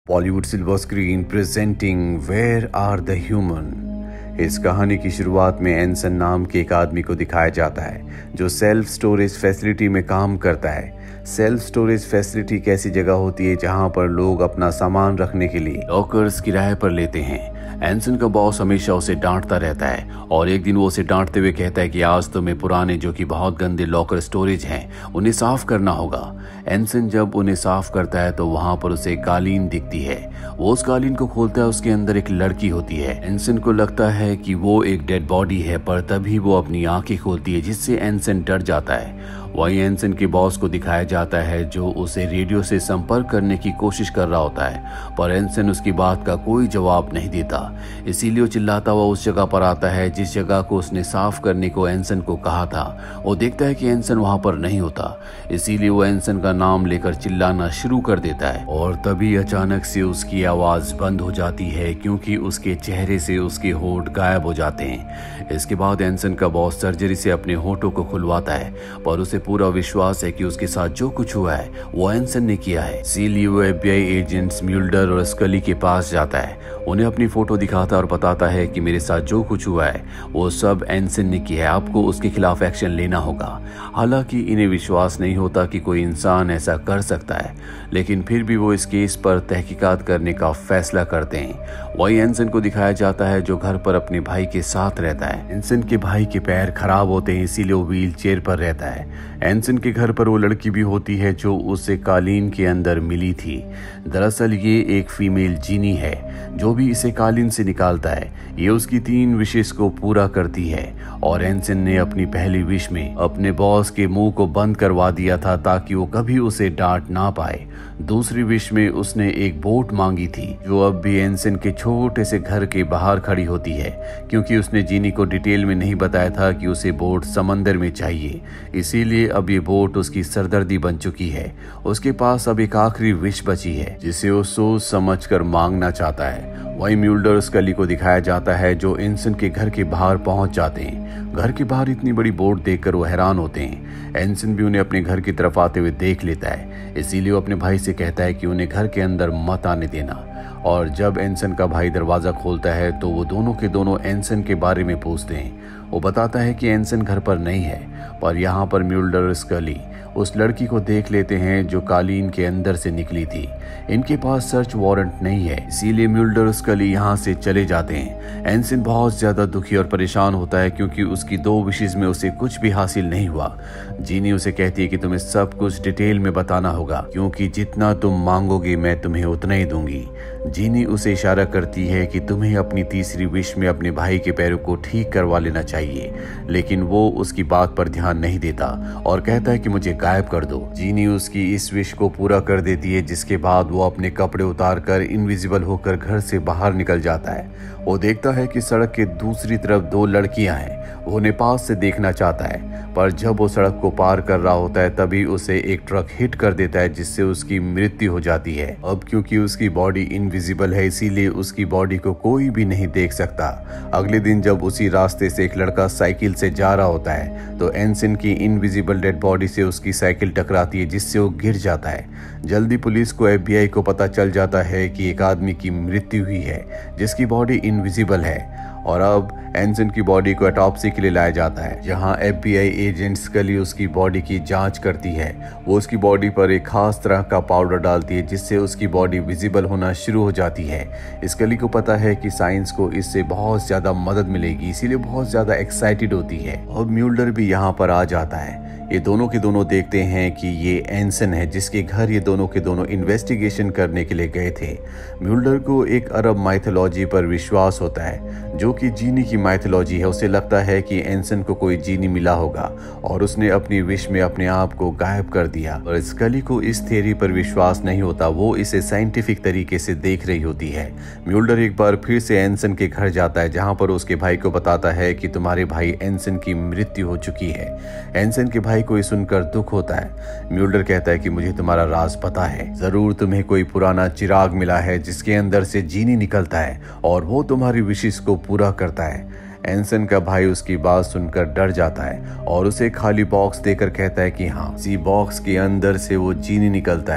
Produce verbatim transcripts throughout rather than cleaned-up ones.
Bollywood silver screen presenting where are the human. इस कहानी की शुरुआत में एंसन नाम के एक आदमी को दिखाया जाता है जो सेल्फ स्टोरेज फैसिलिटी में काम करता है। सेल्फ स्टोरेज फैसिलिटी एक ऐसी जगह होती है जहां पर लोग अपना सामान रखने के लिए लॉकर्स किराए पर लेते हैं। एंसन का बॉस हमेशा उसे डांटता रहता है और एक दिन वो उसे डांटते हुए कहता है कि आज तुम्हें पुराने जो कि बहुत गंदे लॉकर स्टोरेज हैं उन्हें साफ करना होगा। एंसन जब उन्हें साफ करता है तो वहां पर उसे कालीन दिखती है। वो उस कालीन को खोलता है, उसके अंदर एक लड़की होती है। एंसन को लगता है कि वो एक डेड बॉडी है, पर तभी वो अपनी आंखें खोलती है जिससे एंसन डर जाता है। वहीं एंसन के बॉस को दिखाया जाता है जो उसे रेडियो से संपर्क करने की कोशिश कर रहा होता है, पर एंसन उसकी बात का कोई जवाब नहीं देता। इसीलिए वो चिल्लाता हुआ उस जगह पर आता है जिस जगह को उसने साफ करने को एंसन को कहा था। वो देखता है कि एंसन वहां पर नहीं होता, इसीलिए वो एंसन का नाम लेकर चिल्लाना शुरू कर देता है और तभी अचानक से उसकी आवाज बंद हो जाती है क्योंकि उसके चेहरे से उसके होंठ गायब हो जाते हैं। इसके बाद एंसन का बॉस सर्जरी से अपने होंठों को खुलवाता है, पर उसे पूरा विश्वास है कि उसके साथ जो कुछ हुआ है वो एंसन ने किया है। इसीलिए वो एफबीआई एजेंट्स म्यूल्डर और स्कली के पास जाता है, उन्हें अपनी फोटो दिखाता है और बताता है कि मेरे साथ जो कुछ हुआ है वो सब एंसन ने किया है, आपको उसके खिलाफ एक्शन लेना होगा। हालांकि इन्हें विश्वास नहीं होता कि कोई इंसान ऐसा कर सकता है, लेकिन फिर भी वो इस केस पर तहकीकात करने का फैसला करते हैं। वही एंसन को दिखाया जाता है जो घर पर अपने भाई के साथ रहता है। एंसन के भाई के पैर खराब होते हैं, इसीलिए वो व्हील चेयर पर रहता है। एंसन के घर पर वो लड़की भी होती है जो उसे कालीन के अंदर मिली थी। दरअसल ये एक फीमेल जीनी है जो भी इसे कालीन से निकालता है। ये उसकी तीन विशेष को पूरा करती है और एंसन ने अपनी पहली विश में अपने बॉस के मुंह को बंद करवा दिया था ताकि वो कभी उसे डांट ना पाए। दूसरी विश में उसने एक बोट मांगी थी जो अब भी एंसन के छोटे से घर के बाहर खड़ी होती है, क्योंकि उसने जीनी को डिटेल में नहीं बताया था कि उसे बोट समंदर में चाहिए। इसीलिए अब ये बोट उसकी सरदर्दी बन चुकी है। उसके पास अब एक आखिरी विश बची है जिसे वो सोच समझ कर मांगना चाहता है। वही म्यूल्डर और स्कली को दिखाया जाता है जो एंसन के घर के बाहर पहुंच जाते हैं। घर के बाहर इतनी बड़ी बोट देखकर वो हैरान होते हैं। एंसन भी उन्हें अपने घर की तरफ आते हुए देख लेता है, इसीलिए वो अपने भाई से कहता है कि उन्हें घर के अंदर मत आने देना। और जब एंसन का भाई दरवाजा खोलता है तो वो दोनों के दोनों एंसन के बारे में पूछते हैं। वो बताता है कि एंसन घर पर नहीं है, पर यहाँ पर म्यूल्डर और स्कली उस लड़की को देख लेते हैं जो कालीन के अंदर से निकली थी। इनके पास सर्च वारंट नहीं है, इसीलिए म्यूल्डर और स्कली यहाँ से चले जाते हैं। एंसन बहुत ज्यादा दुखी और परेशान होता है क्योंकि उसकी दो विशेष में उसे कुछ भी हासिल नहीं हुआ। जीनी उसे कहती है कि तुम्हें सब कुछ डिटेल में बताना होगा, क्योंकि जितना तुम मांगोगे मैं तुम्हें उतना ही दूंगी। जीनी उसे इशारा करती है कि तुम्हें अपनी तीसरी विश में अपने भाई के पैरों को ठीक करवा लेना चाहिए, लेकिन वो उसकी बात पर ध्यान नहीं देता और कहता है कि मुझे गायब कर दो। जीनी उसकी इस विश को पूरा कर देती है, जिसके बाद वो अपने कपड़े उतार कर इनविजिबल होकर घर से बाहर निकल जाता है। वो देखता है कि सड़क के दूसरी तरफ दो लड़कियां हैं। वो उन्हें पास से देखना चाहता है, पर जब वो सड़क को पार कर रहा होता है तभी उसे एक ट्रक हिट कर देता है जिससे उसकी मृत्यु हो जाती है। अब क्योंकि उसकी बॉडी इनविजिबल है इसीलिए उसकी बॉडी को कोई भी नहीं देख सकता। अगले दिन जब उसी रास्ते से एक लड़का साइकिल से जा रहा होता है तो एंसन की इनविजिबल डेड बॉडी से उसकी साइकिल टकराती है जिससे वो गिर जाता है। जल्दी पुलिस को एफबीआई को पता चल जाता है कि एक आदमी की मृत्यु हुई है जिसकी बॉडी इनविजिबल है और अब एंसन की बॉडी को ऑटोप्सी के लिए लाया जाता है, जहां एफबीआई एजेंट स्कली उसकी बॉडी की जांच करती है। वो उसकी बॉडी पर एक खास तरह का पाउडर डालती है जिससे उसकी बॉडी विजिबल होना शुरू हो जाती है। स्कली को पता है कि साइंस को इससे बहुत ज्यादा मदद मिलेगी, इसीलिए बहुत ज्यादा एक्साइटेड होती है। और म्यूल्डर भी यहाँ पर आ जाता है। ये दोनों के दोनों देखते हैं कि ये एंसन है जिसके घर ये दोनों के दोनों इन्वेस्टिगेशन करने के लिए गए थे। म्यूल्डर को एक अरब माइथोलॉजी पर विश्वास होता है जो कि जीनी की माइथोलॉजी है। उसे लगता है कि एंसन को कोई जीनी मिला होगा और उसने अपनी विश में अपने आप को गायब कर दिया। और स्कली को इस थ्योरी पर विश्वास नहीं होता, वो इसे साइंटिफिक तरीके से देख रही होती है। म्यूल्डर एक बार फिर से एंसन के घर जाता है जहाँ पर उसके भाई को बताता है कि तुम्हारे भाई एंसन की मृत्यु हो चुकी है। एंसन के भाई को सुनकर दुख होता है। म्यूल्डर कहता है कि मुझे तुम्हारा राज पता है, जरूर तुम्हें कोई पुराना चिराग मिला है जिसके अंदर से जीनी निकलता है और वो तुम्हारी विशेष को पूरा करता है। एंसन का भाई उसकी बात सुनकर डर जाता है और उसे खाली बॉक्स देकर कहता है कि हाँ, इसी बॉक्स के अंदर से वो जीनी निकलता है।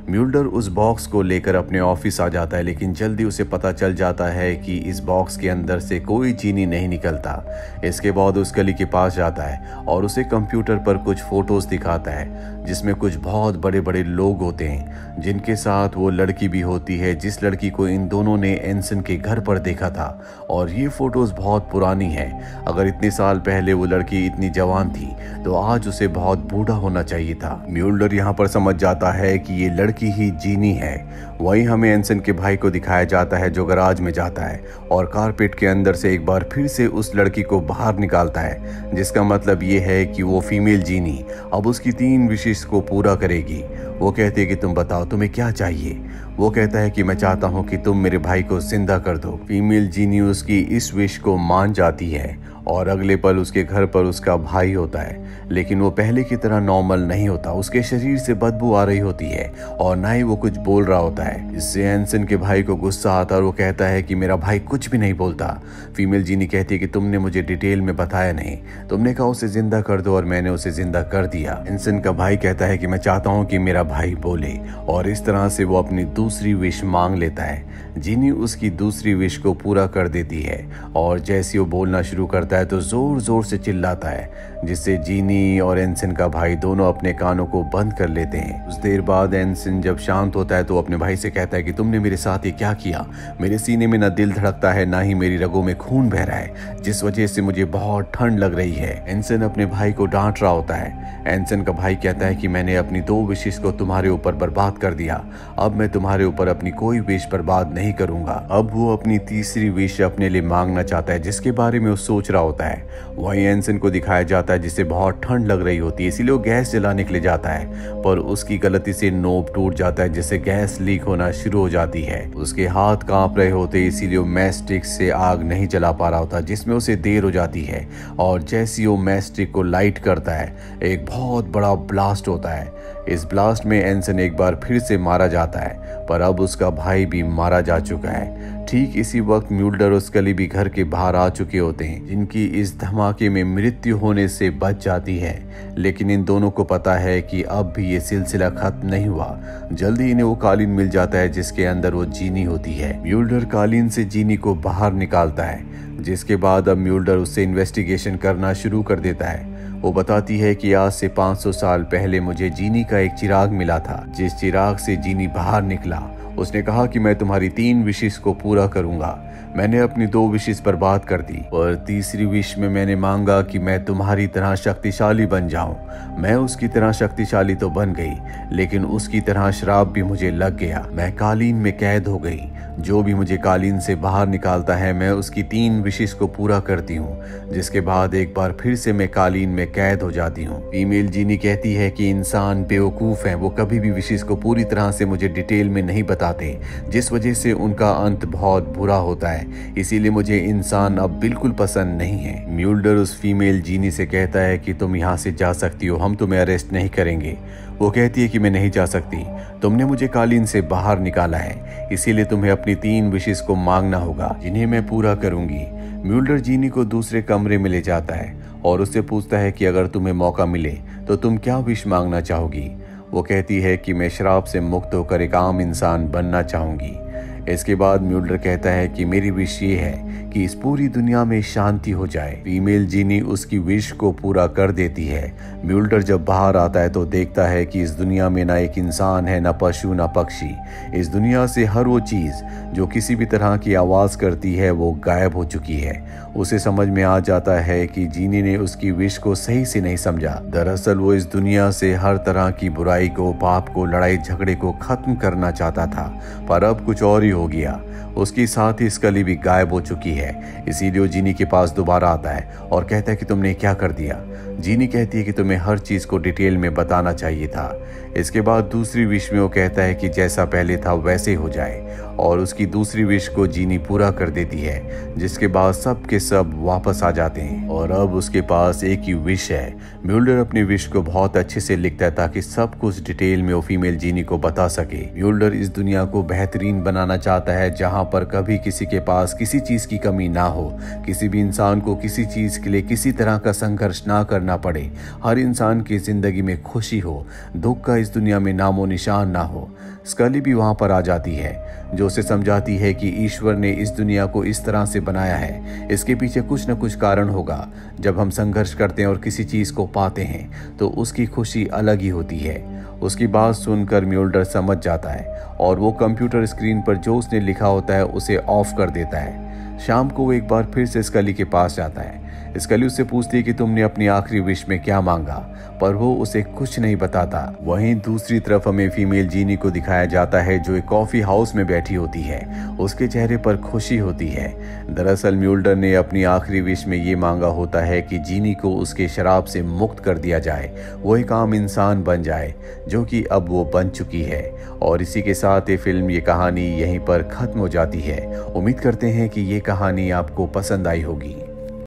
म्यूल्डर उस बॉक्स को लेकर अपने ऑफिस आ जाता है, लेकिन जल्दी उसे पता चल जाता है कि इस बॉक्स के अंदर से कोई चीनी नहीं निकलता। इसके बाद उस गली के पास जाता है और उसे कंप्यूटर पर कुछ फोटोज दिखाता है जिसमें कुछ बहुत बड़े बड़े लोग होते हैं, जिनके साथ वो लड़की भी होती है जिस लड़की को इन दोनों ने एंसन के घर पर देखा था। और ये फोटोज बहुत पुरानी है। अगर इतने साल पहले वो लड़की इतनी जवान थी तो आज उसे बहुत बूढ़ा होना चाहिए था। म्यूल्डर यहाँ पर समझ जाता है कि ये लड़की ही जीनी है। वहीं हमें एंसन के भाई को दिखाया जाता है जो गराज में जाता है और कारपेट के अंदर से एक बार फिर से उस लड़की को बाहर निकालता है, जिसका मतलब ये है कि वो फीमेल जीनी अब उसकी तीन विशेष को पूरा करेगी। वो कहती है कि तुम बताओ तुम्हें क्या चाहिए। वो कहता है कि मैं चाहता हूँ कि तुम मेरे भाई को जिंदा कर दो। फीमेल जीनी उसकी इस विश को मान जाती है और अगले पल उसके घर पर उसका भाई होता है, लेकिन वो पहले की तरह नॉर्मल नहीं होता। उसके शरीर से बदबू आ रही होती है और ना ही वो कुछ बोल रहा होता है। इससे एंसन के भाई को गुस्सा आता है और वो कहता है कि मेरा भाई कुछ भी नहीं बोलता। फीमेल जीनी कहती है कि तुमने मुझे डिटेल में बताया नहीं, तुमने कहा उसे जिंदा कर दो और मैंने उसे जिंदा कर दिया। एंसन का भाई कहता है कि मैं चाहता हूँ कि मेरा भाई बोले, और इस तरह से वो अपनी दूसरी विश मांग लेता है। जीनी उसकी दूसरी विश को पूरा कर देती है और जैसे वो बोलना शुरू करता है तो जोर जोर से चिल्लाता है, जिससे जीनी और एंसन का भाई दोनों अपने कानों को बंद कर लेते हैं। कुछ देर बाद एंसन जब शांत होता है तो अपने भाई से कहता है कि तुमने मेरे साथ ये क्या किया। मेरे सीने में ना दिल धड़कता है ना ही मेरी रगों में खून बह रहा है, जिस वजह से मुझे बहुत ठंड लग रही है। एंसन अपने भाई को डांट रहा होता है। एंसन का भाई कहता है कि मैंने अपनी दो विशेष को तुम्हारे ऊपर बर्बाद कर दिया, अब मैं तुम्हारे ऊपर अपनी कोई विश बर्बाद नहीं करूंगा। अब वो अपनी तीसरी विश अपने लिए मांगना चाहता है, जिसके बारे में वो सोच रहा होता है। वहीं एंसन को दिखाया जाता है जिसे बहुत ठंड लग रही होती है, इसीलिए वो गैस जलाने के लिए जाता है, पर उसकी गलती से नोब टूट जाता है जिससे गैस लीक होना शुरू हो जाती है। उसके हाथ कांप रहे होते इसीलिए वो मैस्टिक से आग नहीं जला पा रहा होता, जिसमें उसे देर हो जाती है। और जैसे वो मैस्टिक को लाइट करता है एक बहुत बड़ा ब्लास्ट होता है। इस ब्लास्ट में एंसन एक बार फिर से मारा जाता है, पर अब उसका भाई भी मारा जा चुका है। ठीक इसी वक्त म्यूल्डर और स्कली भी घर के बाहर आ चुके होते हैं, जिनकी इस धमाके में मृत्यु होने से बच जाती है। लेकिन इन दोनों को पता है कि अब भी ये सिलसिला खत्म नहीं हुआ। जल्दी इन्हें वो कालीन मिल जाता है जिसके अंदर वो जीनी होती है। म्यूल्डर कालीन से जीनी को बाहर निकालता है, जिसके बाद अब म्यूल्डर उससे इन्वेस्टिगेशन करना शुरू कर देता है। वो बताती है कि आज से पाँच सौ साल पहले मुझे जीनी का एक चिराग मिला था, जिस चिराग से जीनी बाहर निकला। उसने कहा कि मैं तुम्हारी तीन विशेष को पूरा करूंगा। मैंने अपनी दो विशेष बर्बाद कर दी, पर तीसरी विश में मैंने मांगा कि मैं तुम्हारी तरह शक्तिशाली बन जाऊं। मैं उसकी तरह शक्तिशाली तो बन गई, लेकिन उसकी तरह श्राप भी मुझे लग गया। मैं कालीन में कैद हो गई। जो भी मुझे कालीन से बाहर निकालता है मैं उसकी तीन विशेष को पूरा करती हूँ, जिसके बाद एक बार फिर से मैं कालीन में कैद हो जाती हूँ। फीमेल जीनी कहती है कि इंसान बेवकूफ हैं, वो कभी भी विशेष को पूरी तरह से मुझे डिटेल में नहीं बताते, जिस वजह से उनका अंत बहुत बुरा होता है। इसीलिए मुझे इंसान अब बिल्कुल पसंद नहीं है। म्यूल्डर उस फीमेल जीनी से कहता है कि तुम यहाँ से जा सकती हो, हम तुम्हें अरेस्ट नहीं करेंगे। वो कहती है कि मैं नहीं जा सकती, तुमने मुझे कालीन से बाहर निकाला है, इसीलिए तुम्हें अपनी तीन विशेष को मांगना होगा, जिन्हें मैं पूरा करूंगी। म्यूल्डर जीनी को दूसरे कमरे में ले जाता है और उससे पूछता है कि अगर तुम्हें मौका मिले तो तुम क्या विश मांगना चाहोगी। वो कहती है कि मैं शराब से मुक्त होकर एक आम इंसान बनना चाहूंगी। इसके बाद म्यूल्डर कहता है कि मेरी विश ये है कि इस पूरी दुनिया में शांति हो जाए। फीमेल जीनी उसकी विश को पूरा कर देती है। म्यूल्डर जब बाहर आता है तो देखता है कि इस दुनिया में ना एक इंसान है, ना पशु, ना पक्षी। इस दुनिया से हर वो चीज जो किसी भी तरह की आवाज करती है वो गायब हो चुकी है। उसे समझ में आ जाता है कि जीनी ने उसकी विश को सही से नहीं समझा। दरअसल वो इस दुनिया से हर तरह की बुराई को, पाप को, लड़ाई झगड़े को खत्म करना चाहता था, पर अब कुछ और ही हो गया। उसकी साथ ही स्कली भी गायब हो चुकी है। इसीलिए वो जीनी के पास दोबारा आता है और कहता है कि तुमने क्या कर दिया। जीनी कहती है कि तुम्हें हर चीज को डिटेल में बताना चाहिए था। इसके बाद दूसरी विश में वो कहता है कि जैसा पहले था वैसे हो जाए, और उसकी दूसरी विश को जीनी पूरा कर देती है, जिसके बाद सब के सब वापस आ जाते हैं और अब उसके पास एक ही विश है। म्यूल्डर अपनी विश को बहुत अच्छे से लिखता है ताकि सब कुछ डिटेल में वो फीमेल जीनी को बता सके। म्यूल्डर इस दुनिया को बेहतरीन बनाना चाहता है, जहाँ पर कभी किसी के पास किसी चीज की कमी ना हो, किसी भी इंसान को किसी चीज के लिए किसी तरह का संघर्ष ना करना पड़े, हर इंसान की जिंदगी में खुशी हो, दुख का इस दुनिया में नामो निशान ना हो। स्कली भी वहां पर आ जाती है, जो उसे समझाती है कि ईश्वर ने इस दुनिया को इस तरह से बनाया है, इसके पीछे कुछ न कुछ कारण होगा। जब हम संघर्ष करते हैं और किसी चीज को पाते हैं तो उसकी खुशी अलग ही होती है। उसकी बात सुनकर म्यूल्डर समझ जाता है और वो कंप्यूटर स्क्रीन पर जो उसने लिखा होता है उसे ऑफ कर देता है। शाम को वो एक बार फिर से स्कली के पास जाता है। स्कली उससे पूछती है कि तुमने अपनी आखिरी विश में क्या मांगा, पर वो उसे कुछ नहीं बताता। वहीं दूसरी तरफ हमें फीमेल जीनी को दिखाया जाता है जो एक कॉफी हाउस में बैठी होती है। उसके चेहरे पर खुशी होती है। दरअसल म्यूल्डर ने अपनी आखिरी विश में ये मांगा होता है कि जीनी को उसके शराब से मुक्त कर दिया जाए, वो एक आम इंसान बन जाए, जो कि अब वो बन चुकी है। और इसी के साथ ये फिल्म, ये कहानी यहीं पर खत्म हो जाती है। उम्मीद करते हैं कि ये कहानी आपको पसंद आई होगी।